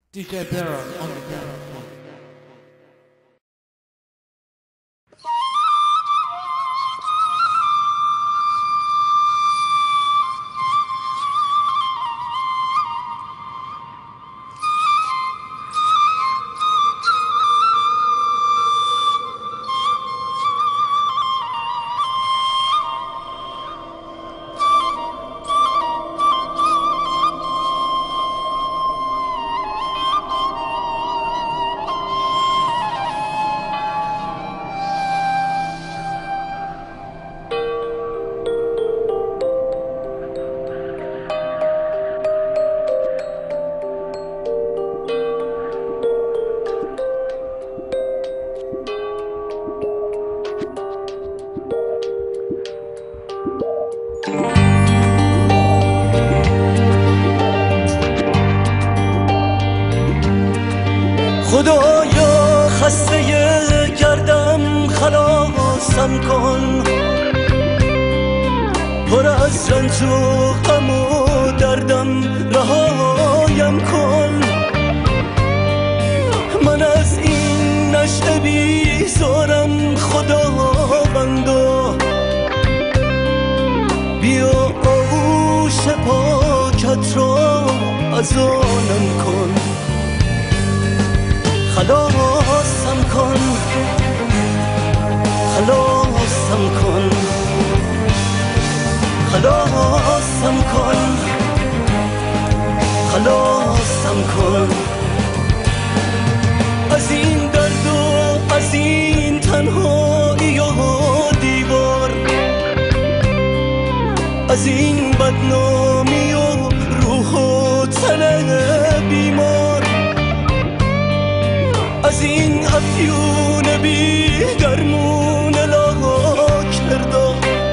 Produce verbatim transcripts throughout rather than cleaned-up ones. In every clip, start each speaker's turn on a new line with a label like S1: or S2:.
S1: D J Barrel on the piano.
S2: خدایا خسته گردم خلاصم کن، پر از رنج و غم و دردم رهایم کن. من از این نشأه بیزارم خداوندا، بیا آغوش پاکت را از آنم کن. خلاصم کن، خلاصم کن، خلاصم کن، خلاصم کن از این درد و از این تنهایی و دیوار، از این بدنامی و روح و تن بیمار، از این افیون بی درمون لاکردا.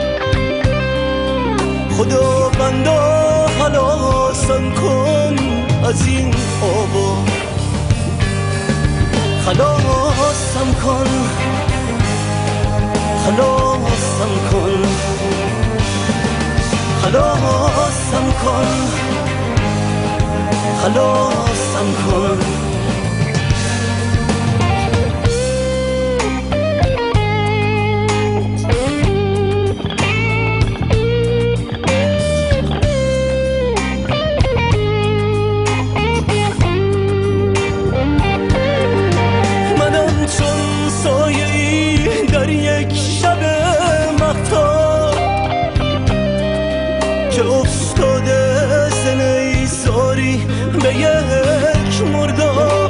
S2: خدا بندا خلاصم کن از این آبا، خلاصم کن، خلاصم کن، خلاصم کن، خلاصم کن. در یک شب مختار که افتاده زنیزاری به یک مردار،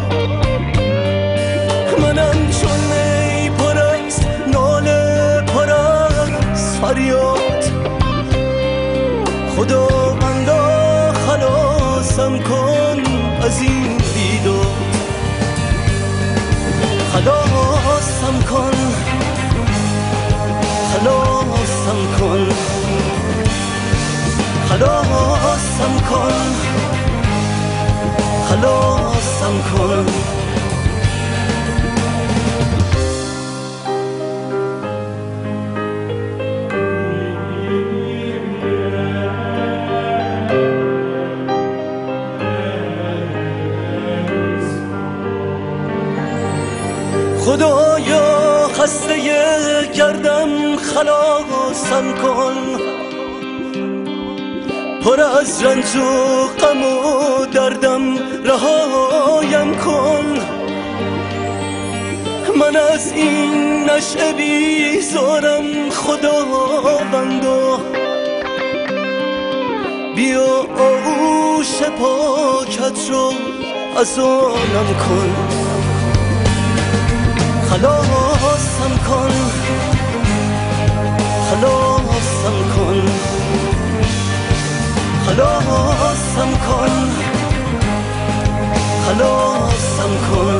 S2: منم چون ای پر از ناله پر از فریاد. خدا بندا خلاصم کن از این بیداد، خلاصم کن، خلاصم کن، خلاصم کن، خلاصم کن. خدایا خسته گردم خلاصم کن، پر از رنج و غم و دردم رهایم کن. من از این نشأه بیزارم خداوندا، بیا آغوش پاکت رو از آنم کن. خلاصم کن، خلاصم کن، خلاصم کن، خلاصم کن.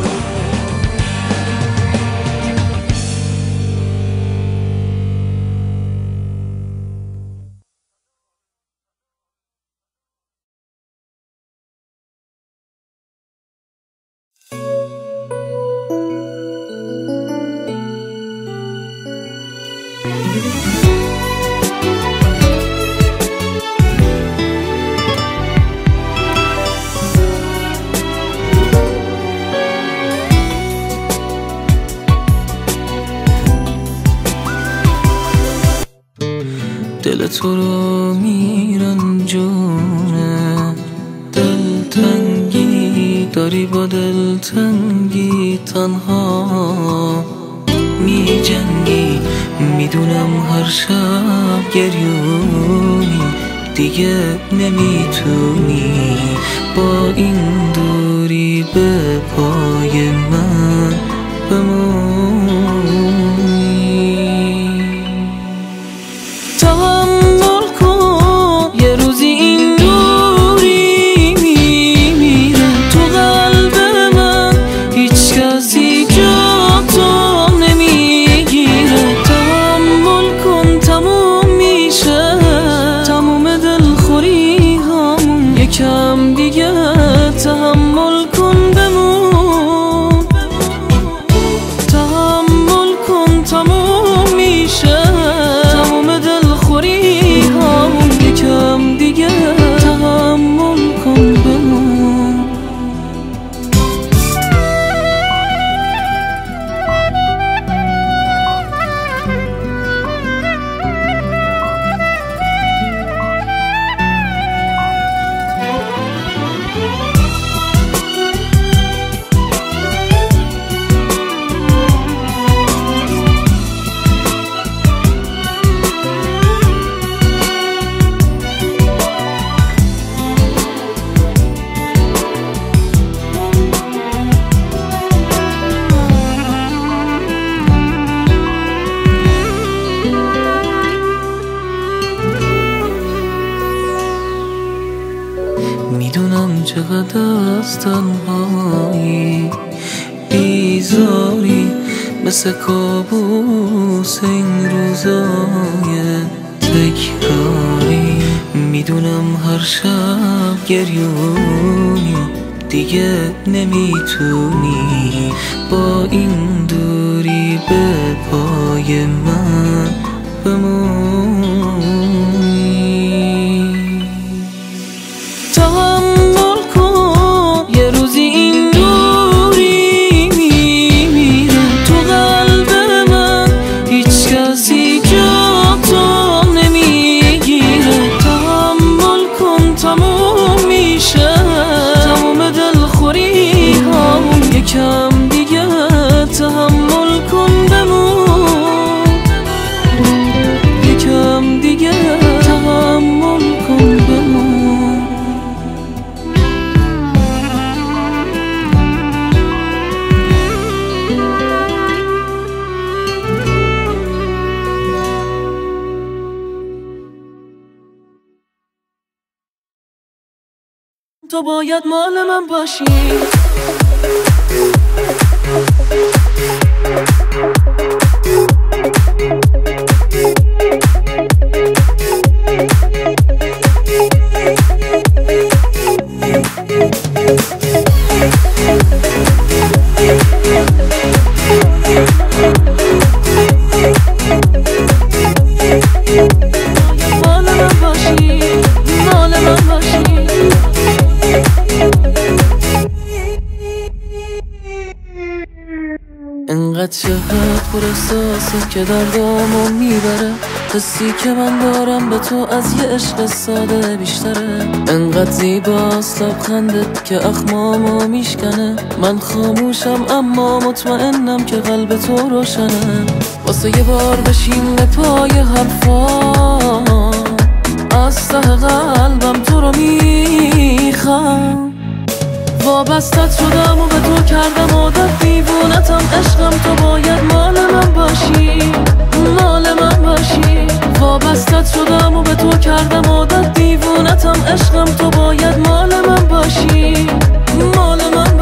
S3: دل تو رو میرنجونه. دلتنگی داری با دلتنگی تنها میجنگی. میدونم هر شب گریونی دیگه نمیتونی با این دوری به پای من بمونی. تحمل کن یه روزی این دوری میمیره تو قلب من، هیچ کسی جا تو نمیگیره. تحمل کن تموم میشه تموم دلخوری همون، یکم دیگه تحمل کن بمون. تحمل کن تموم میشه تموم دلخوری همون، یکم دیگه تحمل کن بمون. میدونم چقدر از تنهایی بیزاری، مثل کابوس این روزای تکراری. میدونم هر شب گریونی دیگه نمیتونی با این دوری به پای من بمونی. تحمل کن یه روزی این دوری میمیره تو قلب من، هیچ کسی جا تو نمیگیره. تحمل کن تموم میشه تموم دلخوری همون، یکم دیگه تحمل کن بمون. یکم دیگه تحمل کن بمون. تو باید مال من باشی. مال من باشی، مال من باشی. انقدر شهد پر احساسه که دردامو میبره، حسی که من دارم به تو از یه عشق ساده بیشتره. انقدر زیباست لبخندت که اخمامو میشکنه، من خاموشم اما مطمئنم که قلب تو روشنه. واسه یه بار بشین به پای حرفام، از ته قلبم تو رو میخوام. وابستت شدم و به تو کردم عادت، دیوونتم عشقم. تو باید مال من باشی، مال من باشی. وابستت شدم و به تو کردم عادت، دیوونتم عشقم. تو باید مال من باشی، مال من